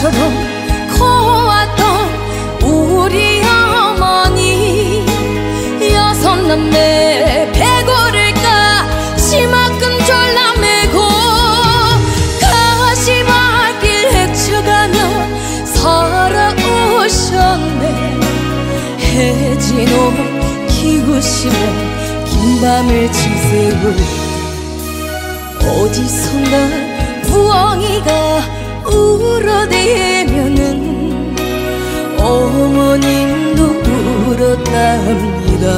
나처럼 고왔던 우리 어머니 여섯 남매 배고를 까 치마끈 졸라매고 가시밭길 헤쳐가며 살아오셨네. 해진 옷 기우시며 긴 밤을 지새우 어디선가 부엉이가 울어대면은 어머님도 울었답니다.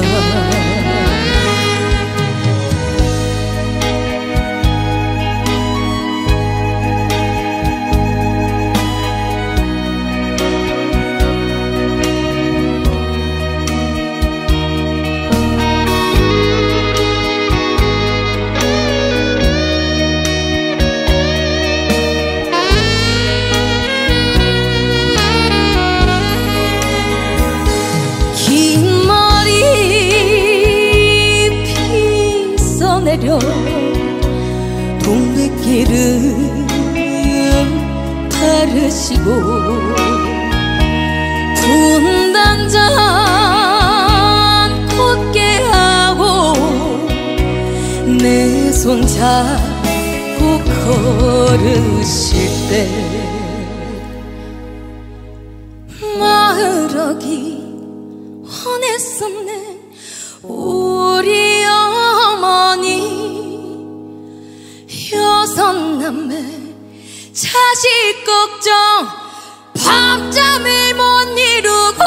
동백길은 바르시고 분단장 곧게 하고 내 손 잡고 걸으실 때 마으러기 원했었네. 우리 어머니 여섯 남매 자식 걱정 밤잠을 못 이루고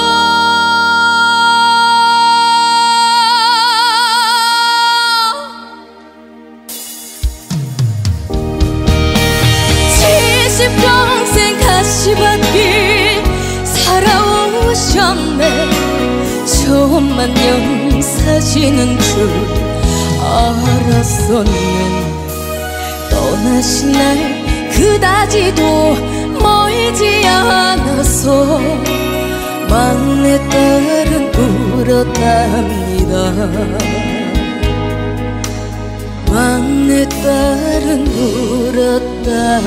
평생 가시밭길 살아오셨네. 천만년 사시는 줄 알았었네. 떠나신 날 그다지도 멀지 않아서 막내딸은 울었답니다. 막내딸은 울었답니다.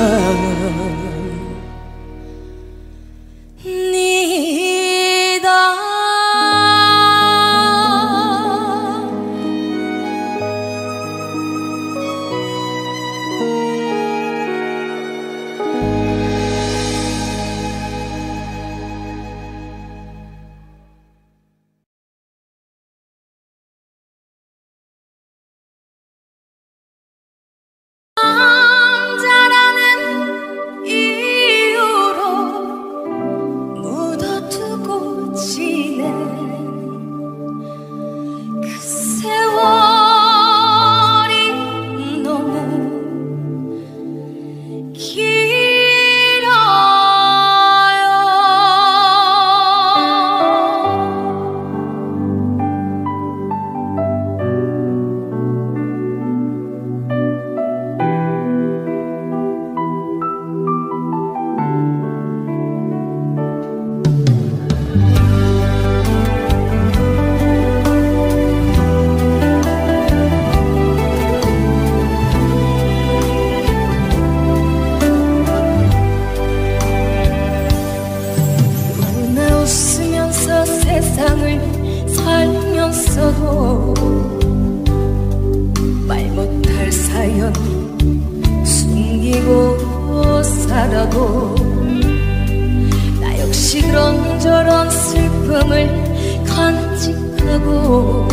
말 못할 사연 숨기고 살아도 나 역시 그런저런 슬픔을 간직하고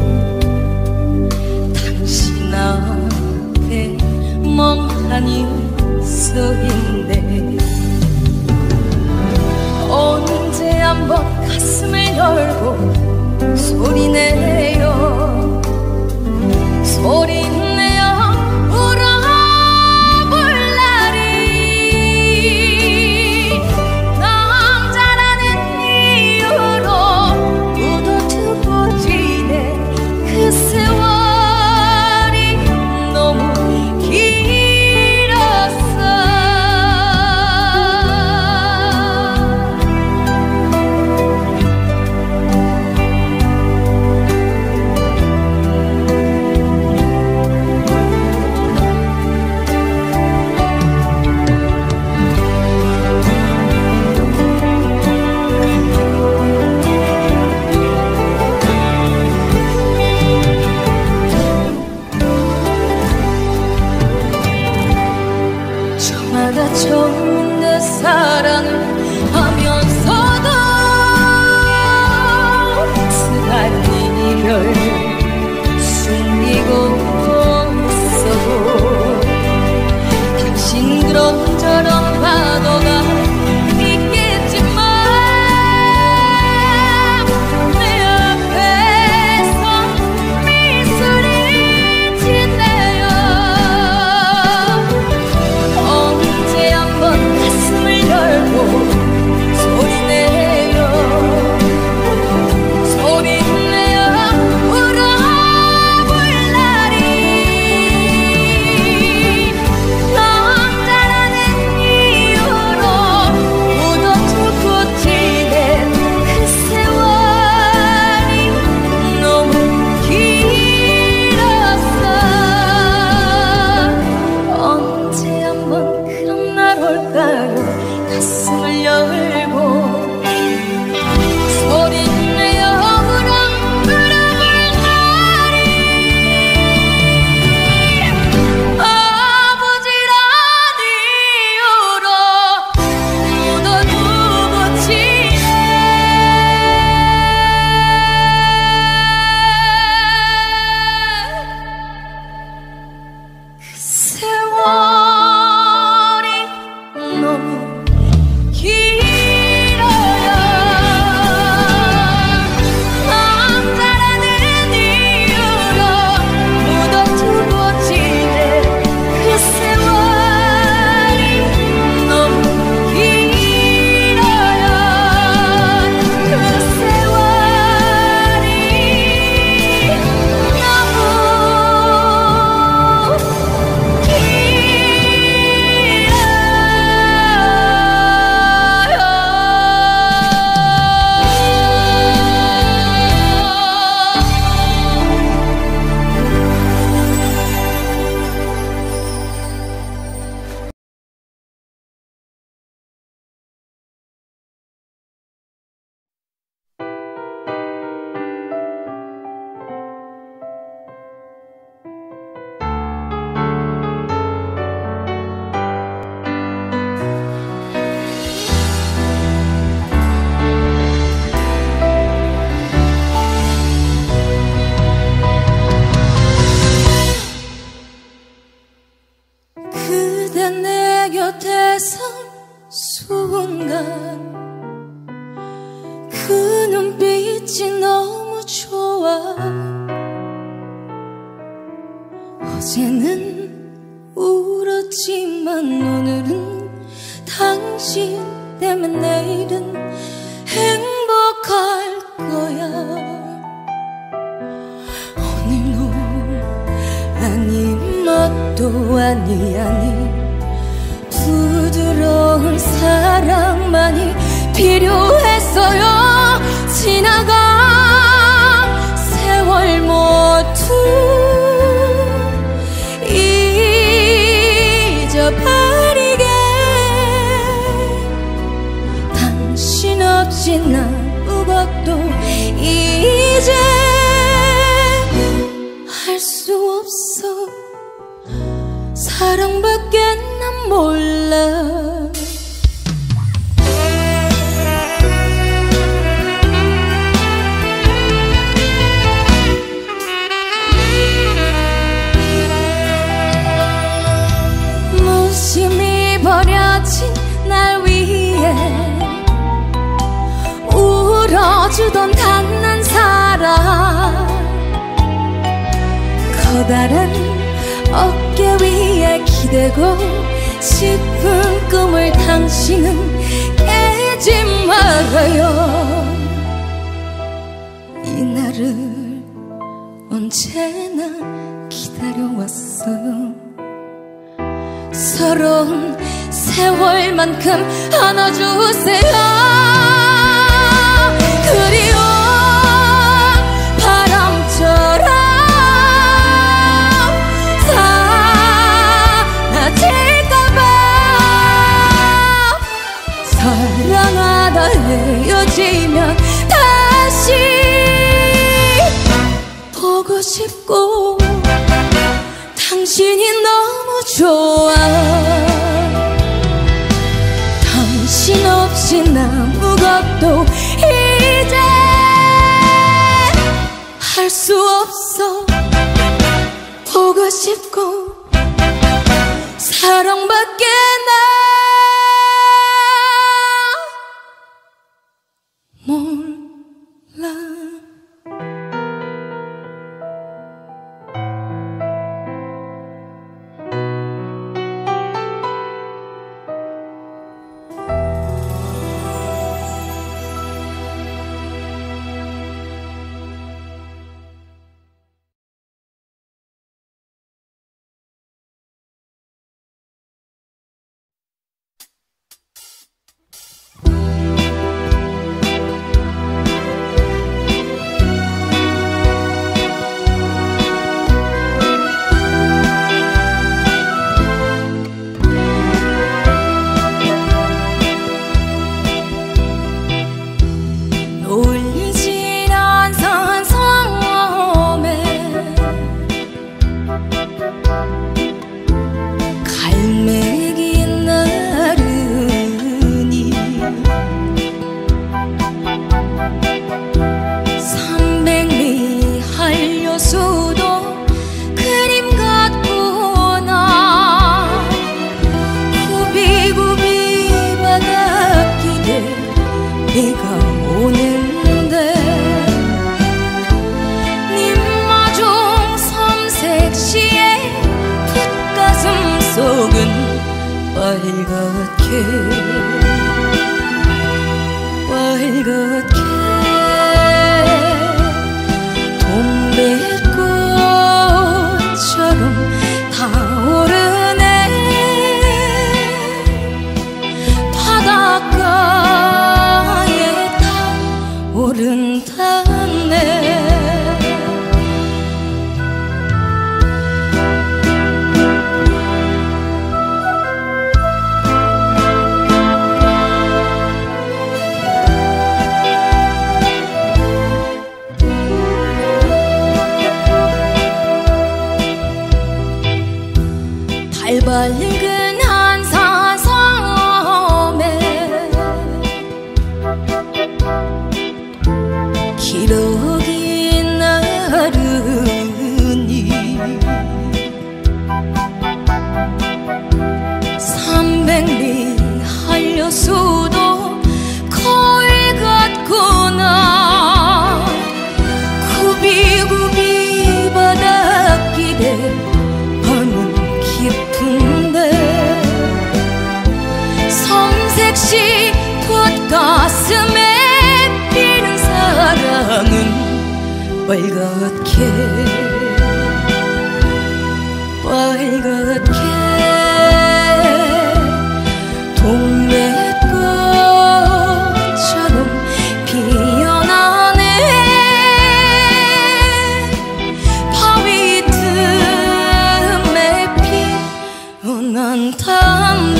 당신 앞에 멍하니 서 있네. 언제 한번 가슴을 열고 소리내요 소리내요 울어볼 날이 남자라는 이유로 묻어두고 지내 그 세월이 너무 길었어. 처음인 내 사랑을 하면서도 순한 이별 숨기고 있어도 당신 그런저런 파도가 있겠지만 내 앞에선 미소리 짓네요. 언제 한번 가슴을 열고 소리내요 소리내요 울어볼 날이 남자라는 이유로 묻어두고 지낸 그 세월이 너무 길었어. 언제 한번 그런 날 올까요? 가슴을 열고 소리내어 울어볼 날이 아버지란 이유로 묻어두고 지내 그 세월이 너무 길어요. 남자라는 이유로 묻어두고 지낸 그 세월이 너무 길어요. 그 세월이 너무 그대 내 곁에 선 순간 그 눈빛이 너무 좋아. 어제는 울었지만 오늘은 당신 때문에 내일은 행복할 거야. 오늘도 아닌 것도 아니 부드러운 사랑만이 필요했어요. 지나간 세월 모두 잊어버리게. 당신 없이 난 아무것도 이제 할 수 없어. 사랑밖에 난 몰라. 무심히 버려진 날 위해 울어주던 닿는 사랑, 커다란 어깨 위에 기대고 싶은 꿈을 당신은 깨지 말아요. 이날을 언제나 기다려왔어요. 서러운 세월만큼 안아주세요. 그리운 바람처럼 사라질까봐. 사랑하다 헤어지면 다시 보고 싶고 당신이 너무 좋아. 없인 아무것도 이제 할 수 없어. 보고 싶고 사랑밖에 나 몰라. 울진 않은 섬에 갈매기 나르니 300리 한려수도 그림 같구나. 굽이굽이 바닷길에 비가 오는데 님마중 섬색시의 풋가슴 속은 빨갛게 빨갛게 동백꽃처럼 타오르네. 바닷가에 타오른다네. 달 밝은 한산섬에 기러기 나르니 300리 한려수도 거울 같구나. 굽이굽이 바닷길에 밤은 깊은데 섬색시 풋가슴에 피는 사랑은 빨갛게 빨갛게 동백꽃처럼 피어나네. 바위 틈에 피어난 담배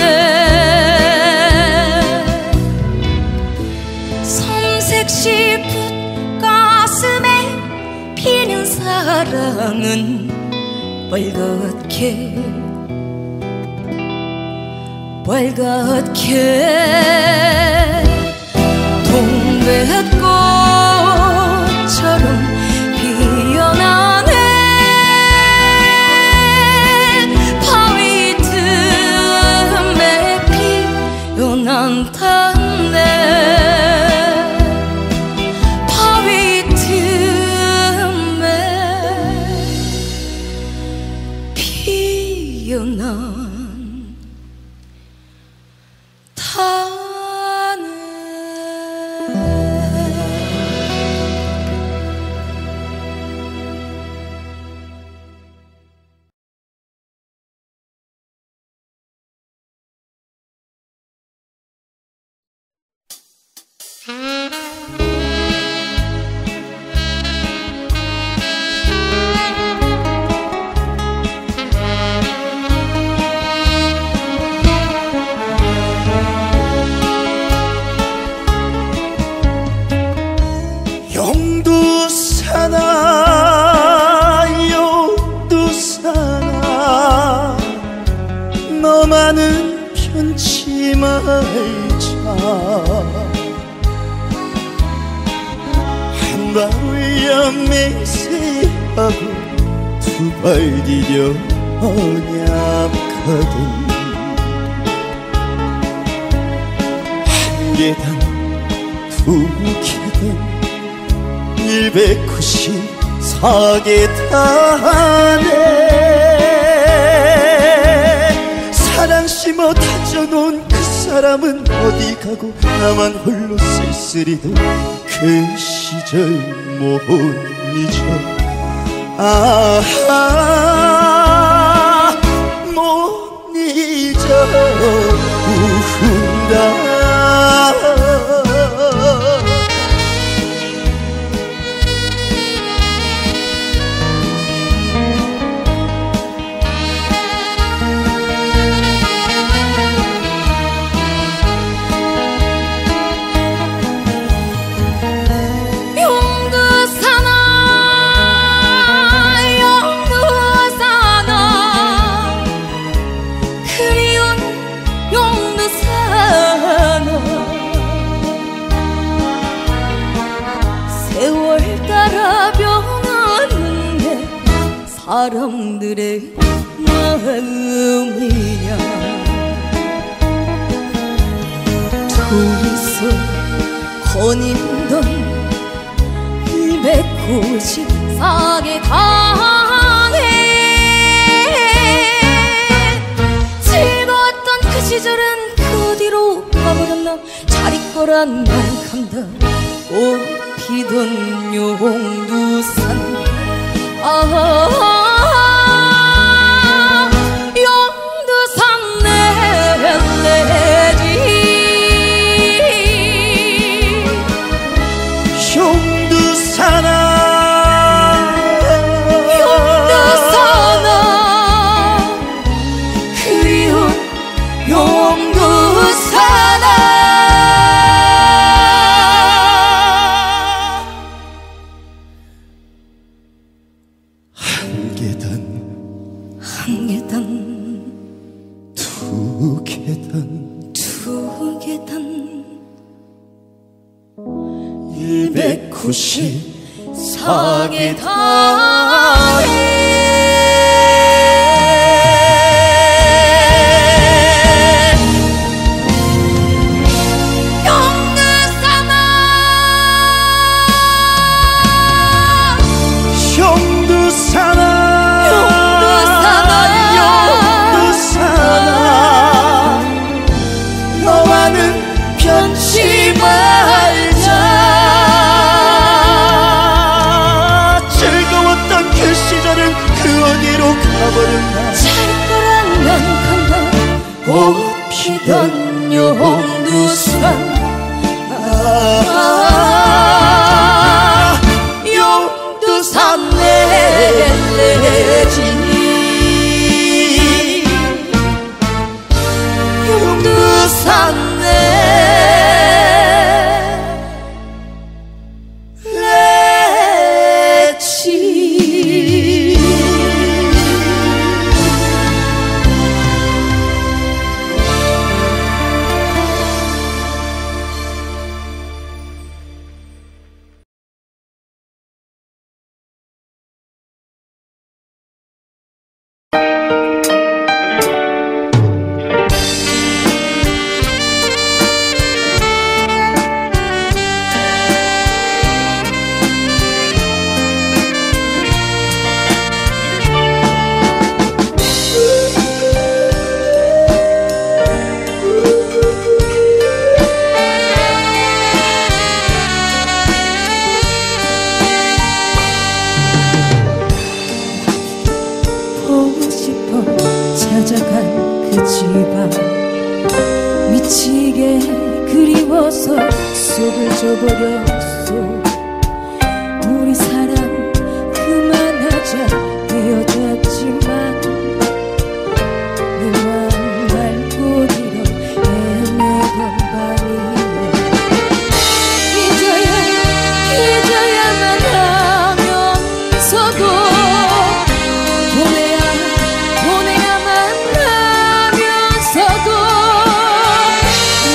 섬색시 풋가슴에 피는 사랑은 빨갛게 빨갛게 동백꽃처럼 피어나네. 바위 틈에 피어난 담배 바위 틈에 피어난 말자. 한 발 올려 맹세하고 두 발 디뎌 언약하던 한 계단 두 계단 194계단에 사랑 심어 다져놓은 그 사람은 어디 가고 나만 홀로 쓸쓸히도 그 시절 못 잊어. 아하 못 잊어 우훈다. 사람들의 마음이야. 둘이서 거닐던 194계단에 즐거웠던 그 시절은 그 어디로 가버렸나. 잘 있거란 말 간다. 꽃 피던 용두산. 용두산 내지. 용두산아 용두산아 그리운 용두산아. 한 계단 두 계단 194계단에 변치 말자. 즐거웠던 그 시절은 그 어디로 가버렸나. 잘 거란 난 간다. 꽃 피던 용두산. 용두산 내지. 용두산 찾아간 그 집안 미치게 그리워서 속을 줘버렸소. 우리 사랑 그만하자 헤어졌지만 내 마음 밟고 뒤로 헤매던 밤이네. 잊어야만 하면서도 보내야만 하면서도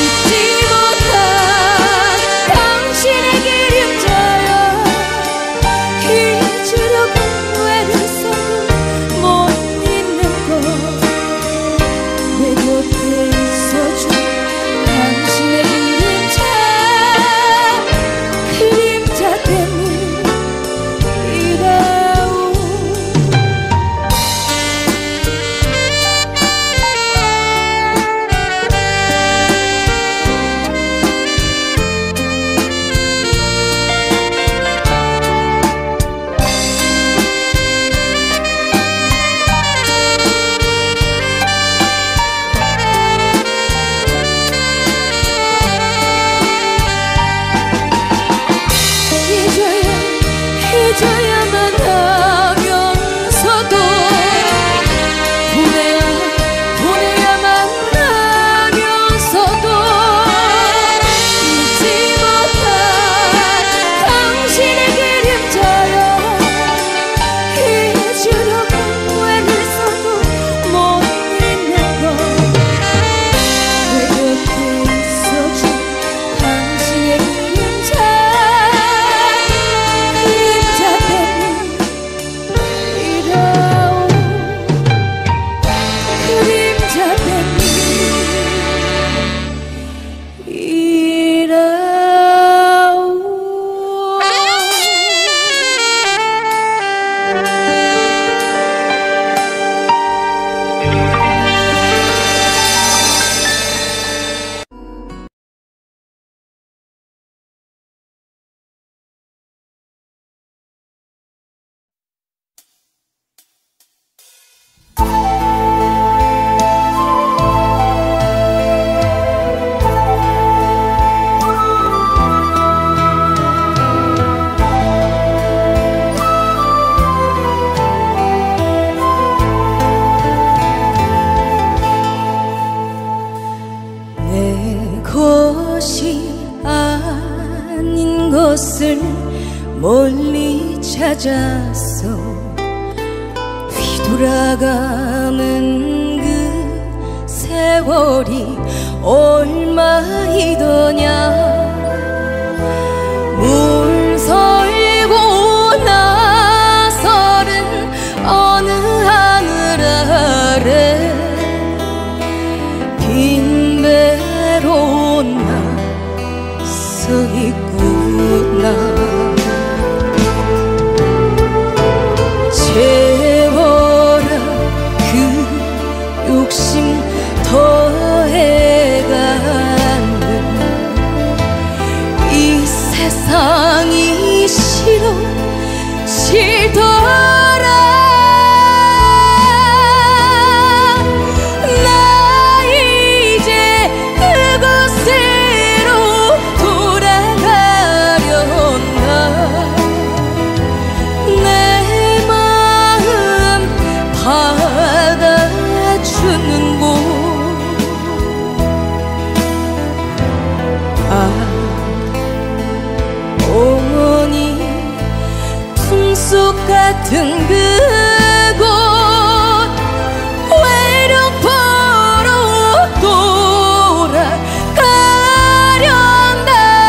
것을 멀리 찾아서 뒤돌아가는 그 세월이 얼마이더냐. 물설고 나서는 어느 하늘 아래 빈 배로 나 서 있구나. 채워라 그 욕심 더해가는 이 세상이 싫더라. 나 이제 그곳으로 돌아가련다. 내 마음 받아주는 곳. 어머니 품속 같은 그곳 외롭어로 돌아가련다.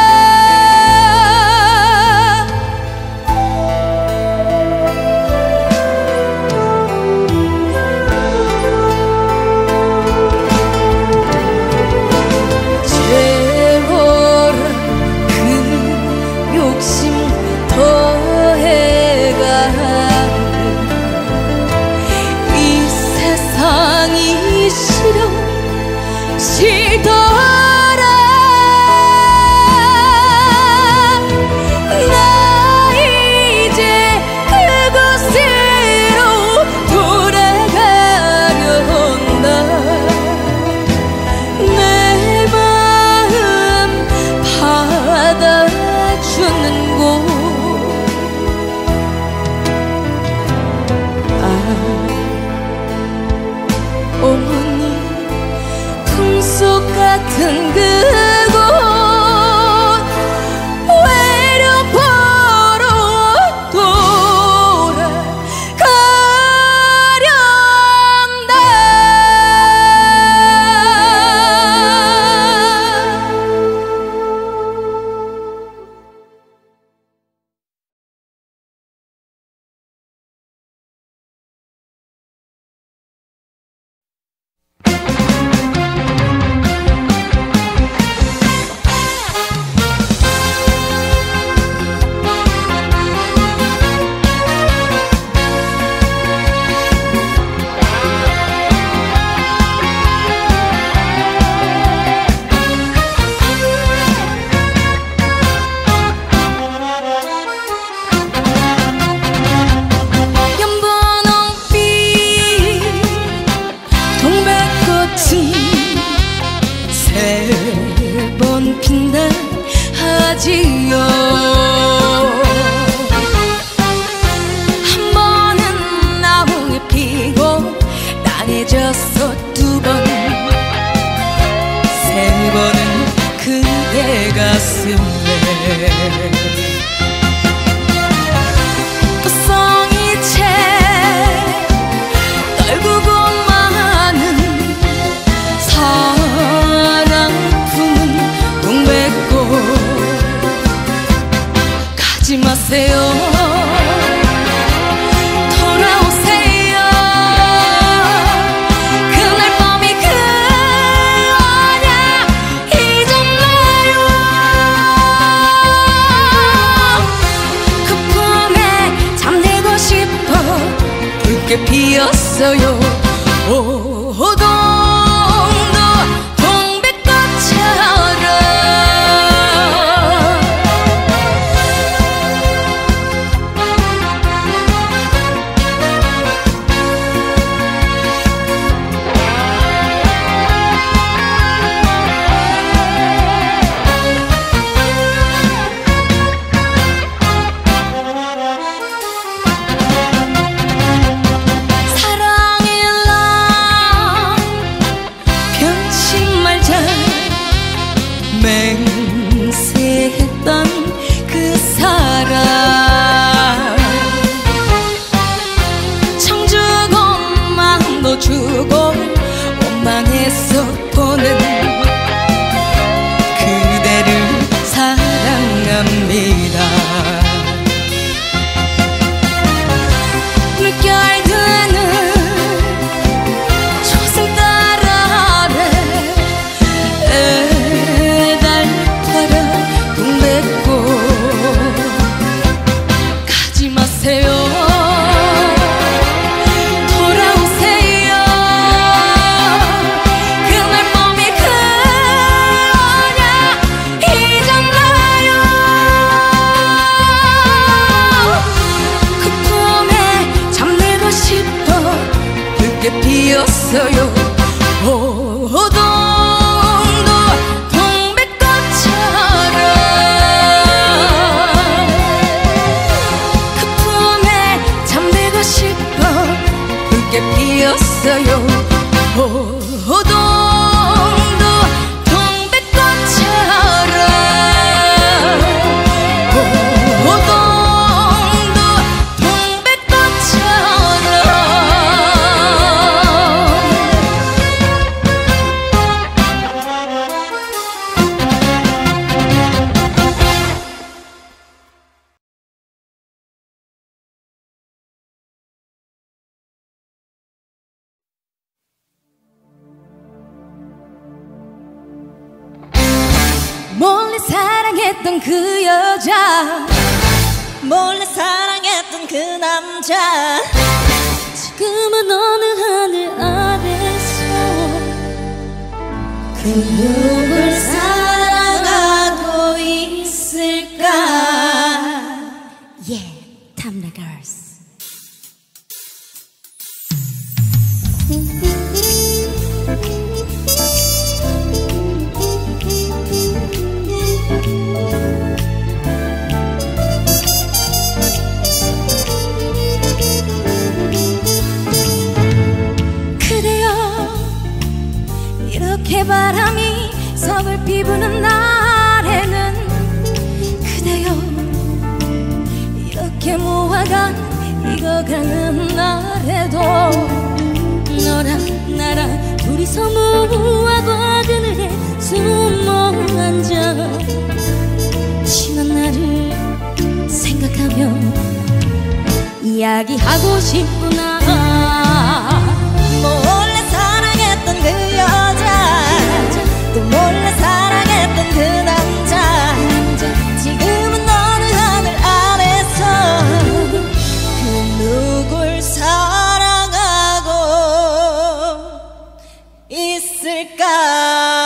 채워라 그 욕심 더해가는 이 세상이 싫더라. 나 이제 그곳으로 돌아가련다. 내 마음 받아주는 곳. 어머니 품속 같은 그곳 외롭어로 돌아가련다. 세 번 핀다 하지요. 한 번은 나무에 피고 땅에 져서 두 번, 세 번은 그대 가슴에 꽃송이 채 떨구고 많은 사랑 품은 동백꽃 가지 마세요. 돌아오세요. 그날 밤이 그어냐 이젠 날 피었어요. 오동도 동백꽃처럼. 맹세했던 그 사람, 청주고 마음도 주고 원망했었고는 그대를 사랑합니다. 물결 드는 초승달 아래 가지 마세요. 돌아오세요. 그날 봄이 그녀 잊었나요? 그 품에 잠들고 싶어 붉게 피었어요. 오동도 동백꽃처럼. 그 품에 잠들고 싶어 붉게 피었어요. 오동도 동백꽃처럼. 오동도 동백꽃처럼. 몰래 사랑했던 그 여자, 몰래 사랑했던 그 남자, 지금은 어느 하늘 아래서 그 누굴 사랑하고 있을까? Yeah, Tamra Girls. 이렇게 바람이 서글피 부는 날에는 그대여, 이렇게 모아가 익어가는 날에도 너랑 나랑 둘이서 무하고 그늘에 숨어 앉아 지난 날을 생각하며 이야기하고 싶구나. 몰래 사랑했던 그 여자, 또 몰래 사랑했던 그 남자, 지금은 어느 하늘 아래서 그 누굴 사랑하고 있을까?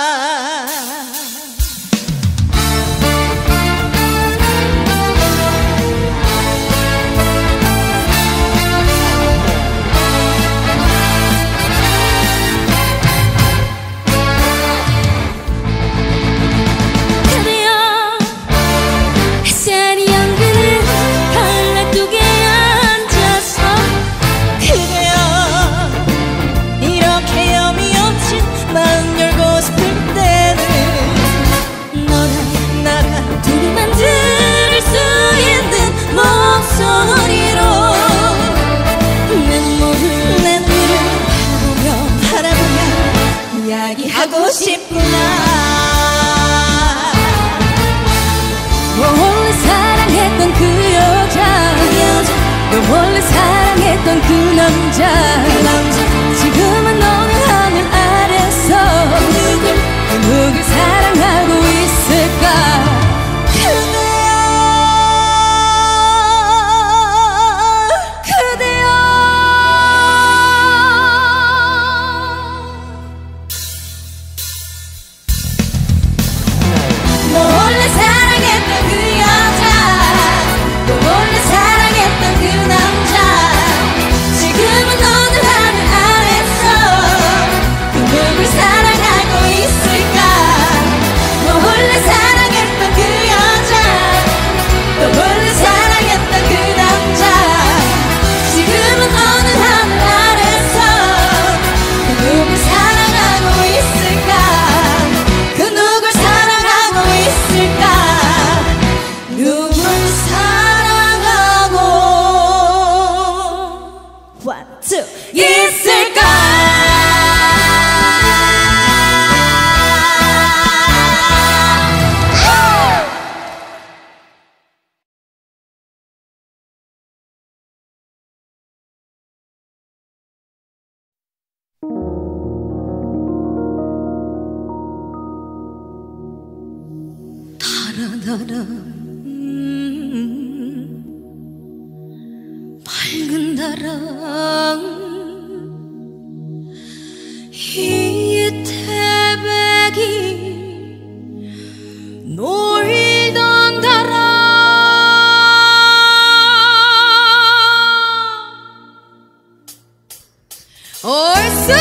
하고 싶구나. 몰래 사랑했던 그 여자, 너 몰래 사랑했던 그 남자, 지금은 어느 하늘 아래서 누굴 사랑하고 있을까? 그대여, 그대여. 달아달아 밝은 달아 이 태백이 놀던 달아 얼쑤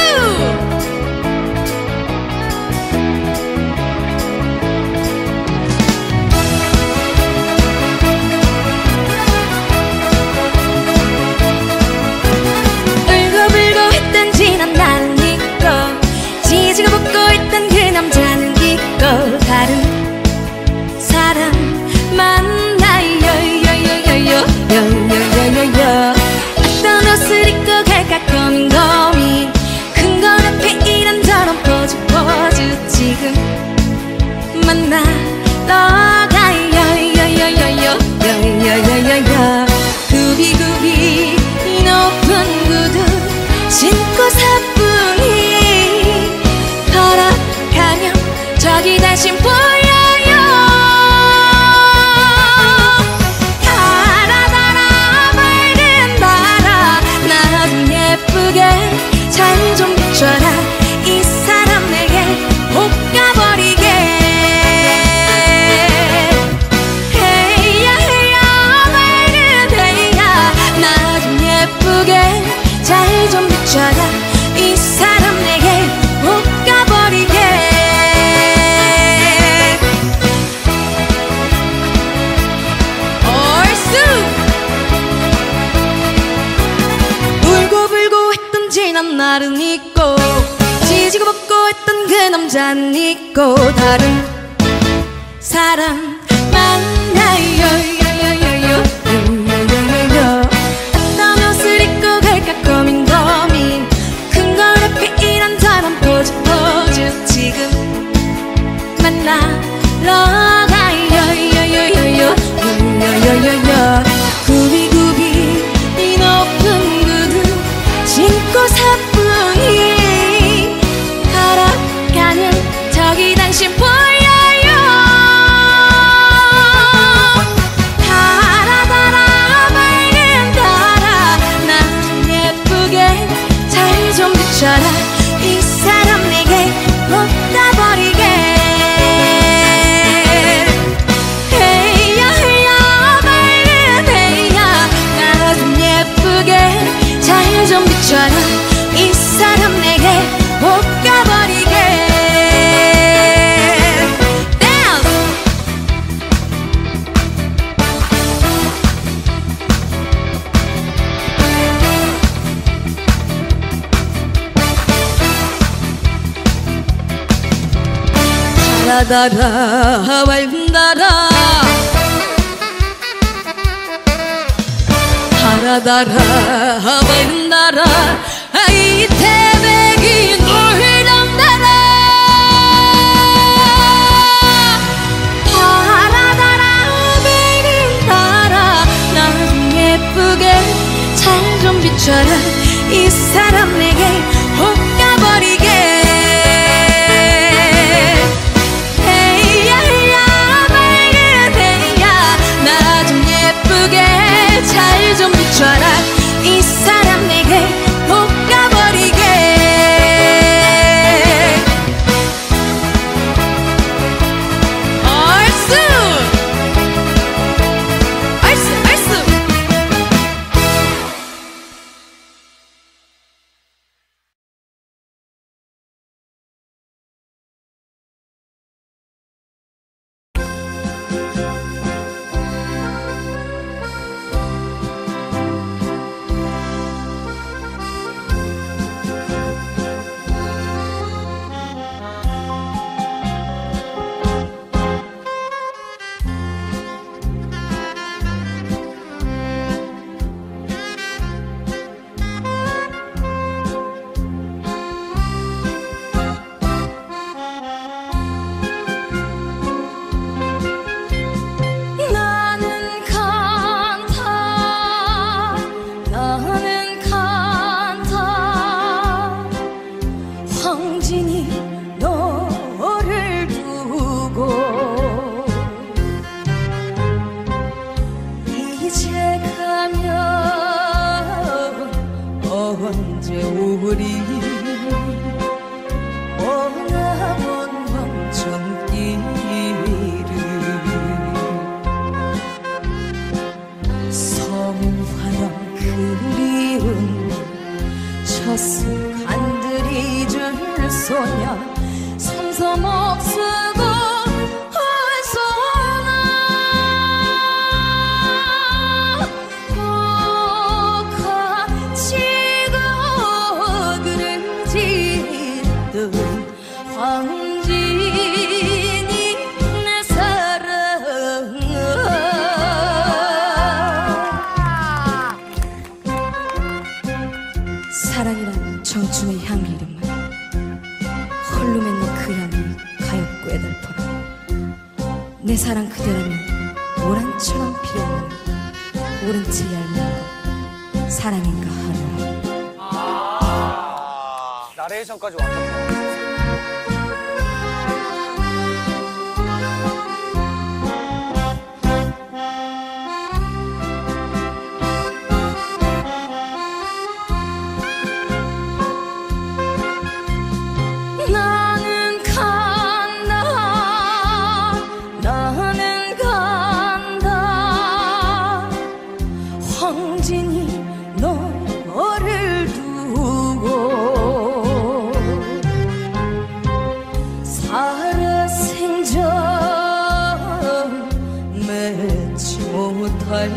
다른 사람 만나요 여여여여여여 어떤 옷을 입고 갈까 고민 큰 건 앞에 이런저런 포즈 지금 만나러 가요 여여여여여여여 구비구비 높은 구두 신고 사뿐히 걸어가면 저기 다시 보여요 달아 달아 밝은 달아 나 좀 예쁘게 잘 좀 비춰라 이 사람 내게 볶아버리게 헤이야 헤이야 밝은 헤이야 나 좀 예쁘게 잘 좀 비춰라 이 사람 내게 볶아버리게 지난 날은 있고 지지고 볶고 했던 그 남자는 있고 다른 사람 만나요 어떤 옷을 입고 갈까 고민 큰 걸 앞에 이런저런 포즈 지금 만나러 가요 구비구비 이 높은 구두 신고 사뿐히 걸어가는 저기 당신 보여요 달아 달아 밝은 달아 나 좀 예쁘게 잘 좀 비춰라 이 사람 내게 볶아버리게 헤이야 헤이야 밝은 헤이야 나 좀 예쁘게 잘 좀 비춰라 이 사람 내게 볶아버리게 댄스 달아 달아 밝은 달아 달아 달아 밝은 달아 이 태백이 놀던 달아 달아 달아 밝은 달아 나 좀 예쁘게 잘 좀 비춰라 이 사람 내게 볶아버리게 헤이야 헤이야 밝은 헤이야 나 좀 예쁘게 잘 좀 비춰라 이 사람 내게 볶아버리게 얼쑤 얼쑤 얼쑤 거냐 섬섬없으고 황진이 내 사랑이란 청춘의 향기 이름만 홀로 맺는 그 향이 가엾고 애달퍼라 내 사랑 그대라면 오란처럼 피어오는 오른치 얇은 것 사랑인가 하루라 나레이션까지 완벽해. 나는 간다 황진이 너를 두고 살아생전 맺지 못할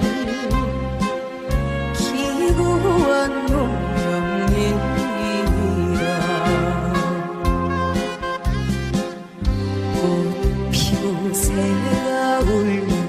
기구한 운명이라 꽃 피고 새가 울며